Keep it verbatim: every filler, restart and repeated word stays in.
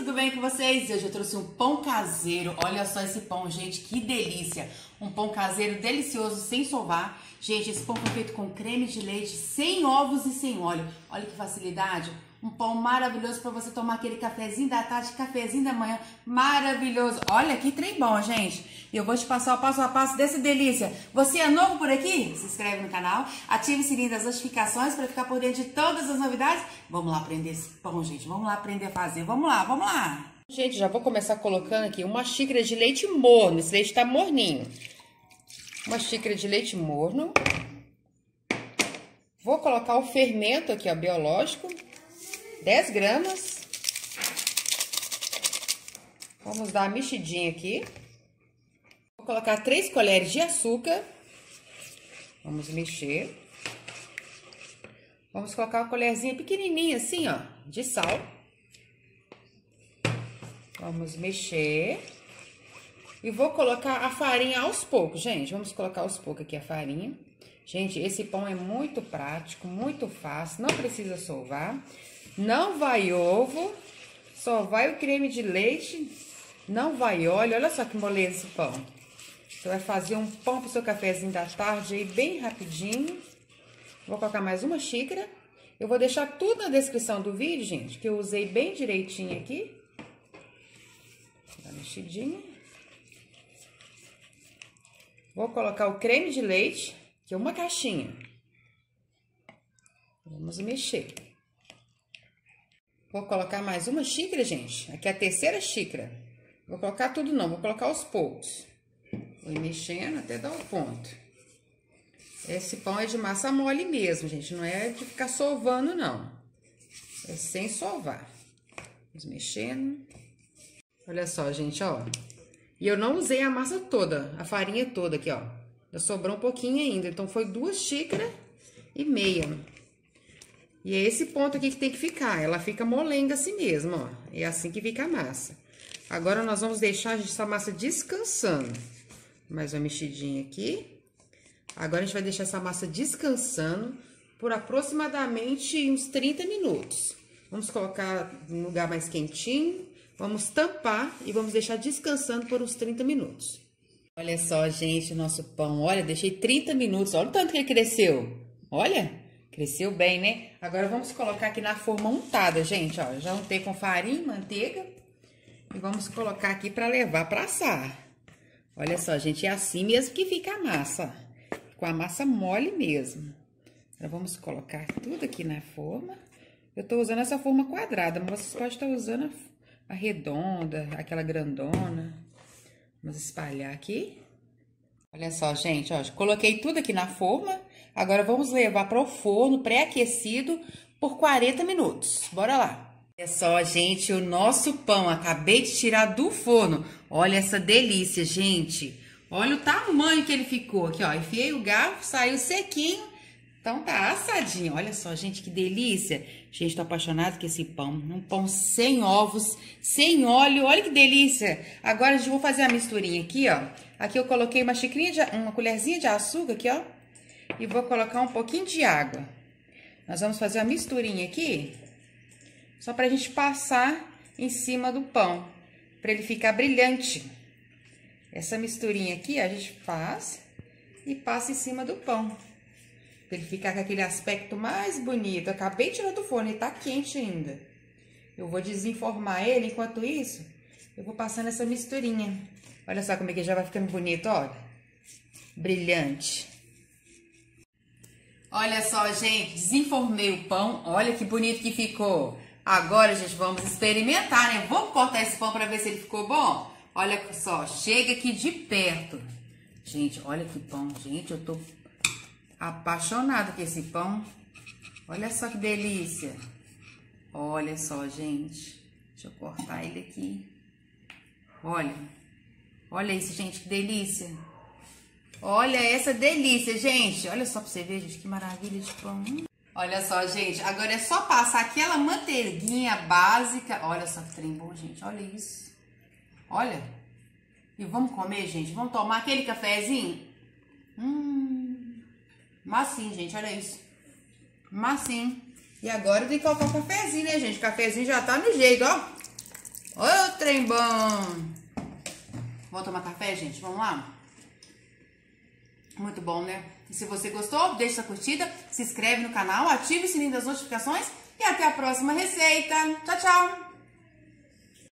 tudo bem com vocês? Hoje eu trouxe um pão caseiro. Olha só esse pão, gente, que delícia. Um pão caseiro delicioso, sem sovar. Gente, esse pão foi feito com creme de leite, sem ovos e sem óleo. Olha que facilidade. Um pão maravilhoso para você tomar aquele cafezinho da tarde, cafezinho da manhã. Maravilhoso. Olha que trem bom, gente. E eu vou te passar o passo a passo dessa delícia. Você é novo por aqui? Se inscreve no canal, ative o sininho das notificações para ficar por dentro de todas as novidades. Vamos lá aprender esse pão, gente. Vamos lá aprender a fazer. Vamos lá, vamos lá. Gente, já vou começar colocando aqui uma xícara de leite morno. Esse leite tá morninho. Uma xícara de leite morno. Vou colocar o fermento aqui, ó, biológico. dez gramas. Vamos dar uma mexidinha aqui. Vou colocar três colheres de açúcar. Vamos mexer. Vamos colocar uma colherzinha pequenininha assim, ó, de sal. Vamos mexer. E vou colocar a farinha aos poucos, gente. Vamos colocar aos poucos aqui a farinha. Gente, esse pão é muito prático, muito fácil, não precisa sovar. Não vai ovo, só vai o creme de leite, não vai óleo. Olha só que moleza esse pão. Você vai fazer um pão pro seu cafezinho da tarde aí bem rapidinho. Vou colocar mais uma xícara. Eu vou deixar tudo na descrição do vídeo, gente, que eu usei bem direitinho aqui. Dá uma mexidinha. Vou colocar o creme de leite, que é uma caixinha. Vamos mexer. Vou colocar mais uma xícara, gente. Aqui é a terceira xícara. Vou colocar tudo não, vou colocar aos poucos. Vou ir mexendo até dar o ponto. Esse pão é de massa mole mesmo, gente. Não é de ficar sovando, não. É sem sovar. Vamos mexendo. Olha só, gente, ó. E eu não usei a massa toda, a farinha toda aqui, ó. Já sobrou um pouquinho ainda. Então, foi duas xícaras e meia. E é esse ponto aqui que tem que ficar. Ela fica molenga assim mesmo, ó. É assim que fica a massa. Agora, nós vamos deixar essa massa descansando. Mais uma mexidinha aqui. Agora, a gente vai deixar essa massa descansando por aproximadamente uns trinta minutos. Vamos colocar num lugar mais quentinho. Vamos tampar e vamos deixar descansando por uns trinta minutos. Olha só, gente, o nosso pão. Olha, deixei trinta minutos. Olha o tanto que ele cresceu. Olha. Cresceu bem, né? Agora, vamos colocar aqui na forma untada, gente, ó. Já untei com farinha e manteiga. E vamos colocar aqui pra levar pra assar. Olha só, gente, é assim mesmo que fica a massa. Com a massa mole mesmo. Agora, vamos colocar tudo aqui na forma. Eu tô usando essa forma quadrada, mas vocês podem estar usando a, a redonda, aquela grandona. Vamos espalhar aqui. Olha só, gente, ó, coloquei tudo aqui na forma. Agora, vamos levar para o forno pré-aquecido por quarenta minutos. Bora lá. Olha só, gente, o nosso pão. Acabei de tirar do forno. Olha essa delícia, gente. Olha o tamanho que ele ficou aqui, ó. Enfiei o garfo, saiu sequinho. Então, tá assadinho. Olha só, gente, que delícia. Gente, tô apaixonada com esse pão. Um pão sem ovos, sem óleo. Olha que delícia. Agora, a gente vai fazer a misturinha aqui, ó. Aqui eu coloquei uma xicrinha de, uma colherzinha de açúcar aqui, ó. E vou colocar um pouquinho de água. Nós vamos fazer uma misturinha aqui, só pra gente passar em cima do pão, pra ele ficar brilhante. Essa misturinha aqui, a gente faz e passa em cima do pão, pra ele ficar com aquele aspecto mais bonito. Eu acabei de tirar do forno, ele tá quente ainda. Eu vou desenformar ele, enquanto isso, eu vou passando essa misturinha. Olha só como é que já vai ficando bonito, olha. Brilhante. Olha só, gente, desenformei o pão. Olha que bonito que ficou. Agora, gente, vamos experimentar, né? Vamos cortar esse pão para ver se ele ficou bom? Olha só, chega aqui de perto. Gente, olha que pão. Gente, eu tô apaixonada com esse pão. Olha só que delícia. Olha só, gente. Deixa eu cortar ele aqui. Olha. Olha isso, gente, que delícia. Olha essa delícia, gente. Olha só pra você ver, gente, que maravilha de pão. Olha só, gente. Agora é só passar aquela manteiguinha básica. Olha só que trem bom, gente. Olha isso. Olha. E vamos comer, gente. Vamos tomar aquele cafezinho. Hum. Massinho, gente. Olha isso. Massinho. E agora tem que colocar o cafezinho, né, gente? O cafezinho já tá no jeito, ó. Ô, trem bom! Vamos tomar café, gente? Vamos lá? Muito bom, né? E se você gostou, deixa sua curtida, se inscreve no canal, ative o sininho das notificações e até a próxima receita. Tchau, tchau!